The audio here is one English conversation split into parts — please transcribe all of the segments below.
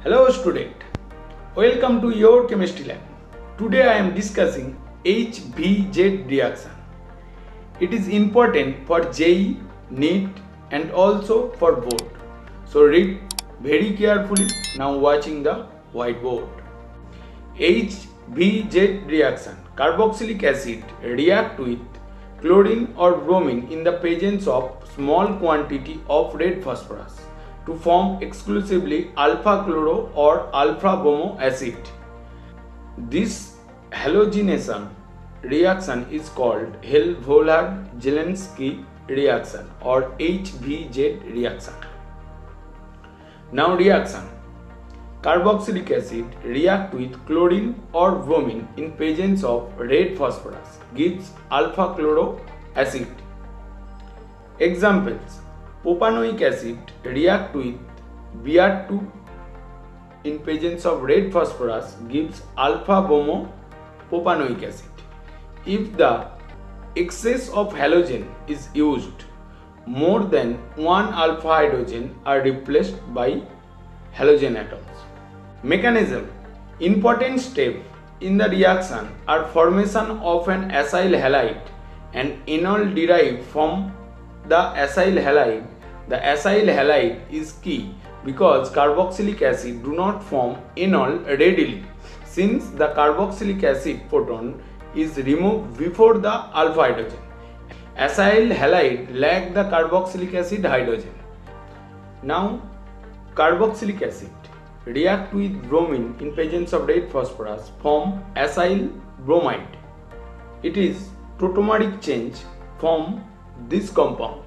Hello student, welcome to your chemistry lab. Today I am discussing H.V.Z reaction. It is important for JEE, NEET and also for board. So read very carefully now watching the whiteboard. H.V.Z reaction. Carboxylic acid react with chlorine or bromine in the presence of small quantity of red phosphorus to form exclusively alpha-chloro or alpha-bromo acid. This halogenation reaction is called Hell-Volhard-Zelinsky reaction or H.V.Z reaction. Now reaction. Carboxylic acid react with chlorine or bromine in presence of red phosphorus gives alpha-chloro acid. Examples: propanoic acid react with Br2 in presence of red phosphorus gives alpha-bromo propanoic acid. If the excess of halogen is used, more than one alpha hydrogen are replaced by halogen atoms. Mechanism. Important step in the reaction are formation of an acyl halide and enol derived from the acyl halide. The acyl halide is key because carboxylic acid do not form enol readily, since the carboxylic acid proton is removed before the alpha hydrogen. Acyl halide lack the carboxylic acid hydrogen. Now carboxylic acid react with bromine in presence of red phosphorus form acyl bromide. It is tautomeric change from this compound,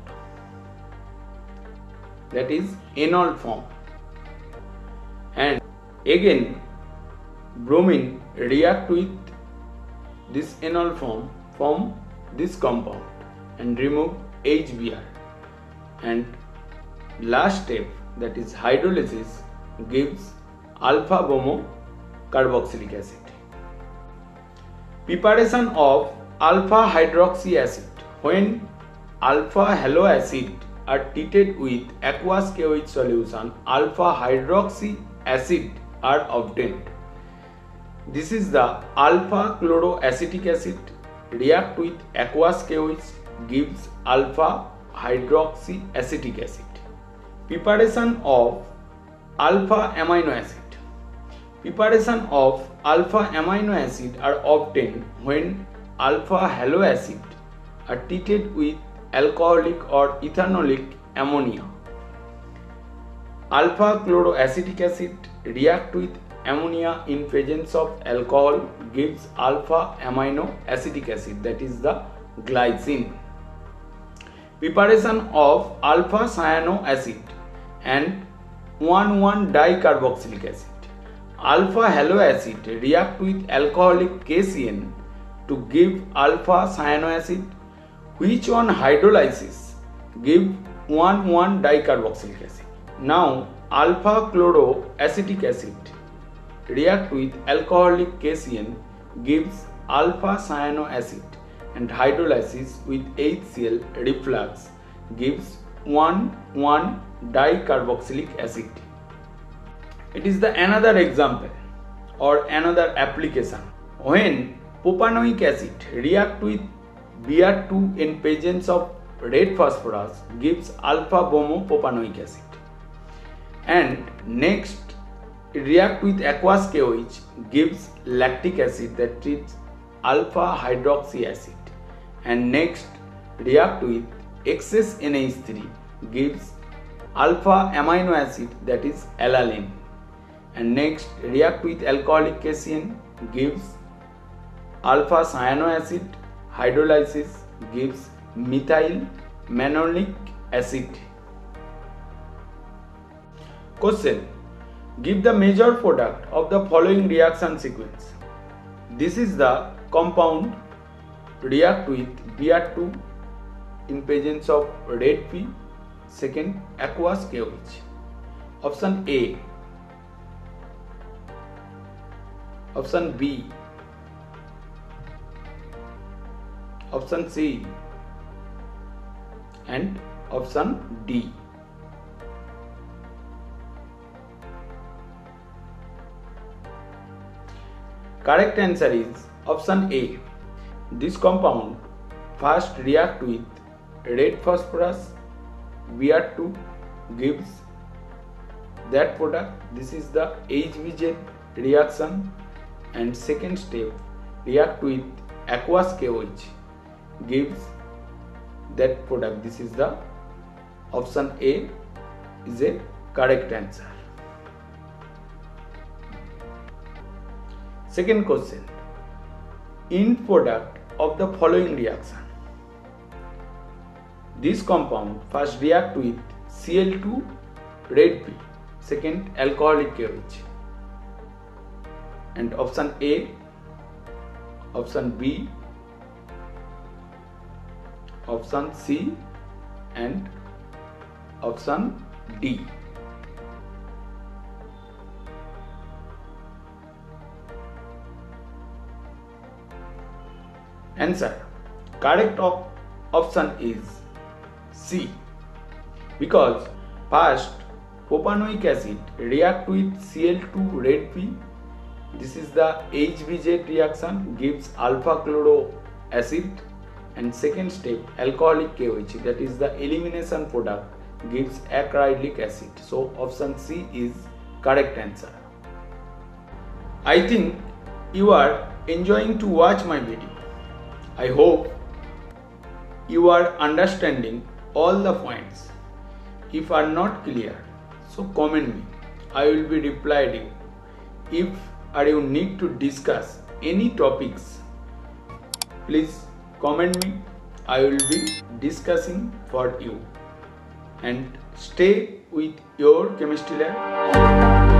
that is enol form, and again bromine react with this enol form this compound and remove HBr, and last step, that is hydrolysis, gives alpha-bromo carboxylic acid. Preparation of alpha-hydroxy acid. When alpha-halo acid are treated with aqueous KOH solution, alpha-hydroxy acid are obtained. This is the alpha-chloroacetic acid react with aqueous KOH gives alpha-hydroxy acetic acid. Preparation of alpha-amino acid. Preparation of alpha-amino acid are obtained when alpha-halo acid are treated with alcoholic or ethanolic ammonia. Alpha-chloroacetic acid react with ammonia in presence of alcohol gives alpha-amino acetic acid, that is the glycine. Preparation of alpha-cyano acid and 1,1-dicarboxylic acid. Alpha-halo acid react with alcoholic KCN to give alpha-cyano acid, which on hydrolysis give 1,1-dicarboxylic acid. Now alpha-chloroacetic acid react with alcoholic KCN gives alpha-cyano acid, and hydrolysis with HCl reflux gives 1,1-dicarboxylic acid. It is the another example or another application. When propanoic acid react with Br2 in presence of red phosphorus gives alpha-bromo propanoic acid, and next it react with aqueous KOH gives lactic acid, that is alpha-hydroxy acid, and next react with excess NH3 gives alpha-amino acid, that is alanine, and next react with alcoholic KCN gives alpha-cyano acid, hydrolysis gives methyl malonic acid. Question: give the major product of the following reaction sequence. This is the compound react with Br2 in presence of red P, second aqueous KOH. Option A, option B, option C and option D. correct answer is option A. This compound first react with red phosphorus, Br2 gives that product. This is the H.V.Z reaction, and second step react with aqueous KOH gives that product. This is the option A is a correct answer. Second question, end product of the following reaction. This compound first react with Cl2 red P, second alcoholic KOH, and option A, option B, option C and option D. Answer correct option is C, because first propanoic acid react with Cl2 red P. This is the H.V.Z reaction, gives alpha-chloro acid, and second step alcoholic KOH, that is the elimination product, gives acrylic acid. So option C is correct answer. I think you are enjoying to watch my video. I hope you are understanding all the points. If are not clear, so comment me. I will be replying. If you need to discuss any topics, please comment me. I will be discussing for you. And stay with your chemistry lab.